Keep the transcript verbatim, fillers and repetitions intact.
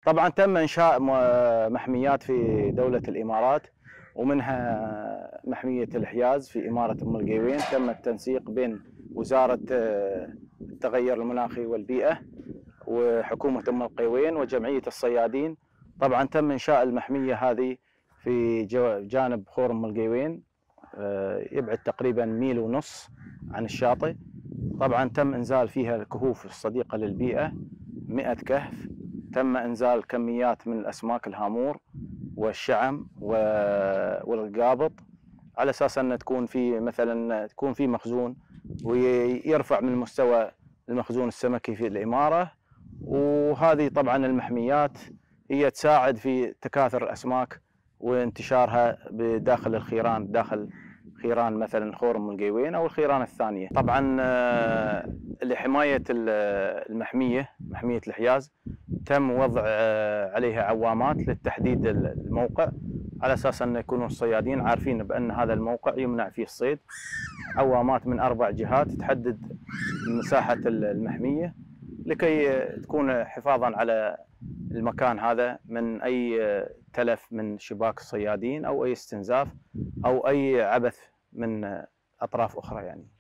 طبعا تم إنشاء محميات في دولة الإمارات، ومنها محمية الحياز في إمارة أم القيوين. تم التنسيق بين وزارة التغير المناخي والبيئة وحكومة أم القيوين وجمعية الصيادين. طبعا تم إنشاء المحمية هذه في جانب خور أم القيوين، يبعد تقريبا ميل ونص عن الشاطئ. طبعا تم إنزال فيها الكهوف الصديقة للبيئة، مئة كهف. تم إنزال كميات من الأسماك الهامور والشعم والقابط، على أساس أن تكون في مثلا تكون في مخزون ويرفع من مستوى المخزون السمكي في الإمارة. وهذه طبعا المحميات هي تساعد في تكاثر الأسماك وانتشارها بداخل الخيران، داخل خيران مثلا خور أم القيوين أو الخيران الثانية. طبعا لحماية المحمية، محمية الحياز، تم وضع عليها عوامات للتحديد الموقع، على أساس أن يكونوا الصيادين عارفين بأن هذا الموقع يمنع فيه الصيد. عوامات من أربع جهات تحدد مساحة المحمية لكي تكون حفاظا على المكان هذا من أي تلف من شباك الصيادين أو أي استنزاف أو أي عبث من أطراف أخرى يعني.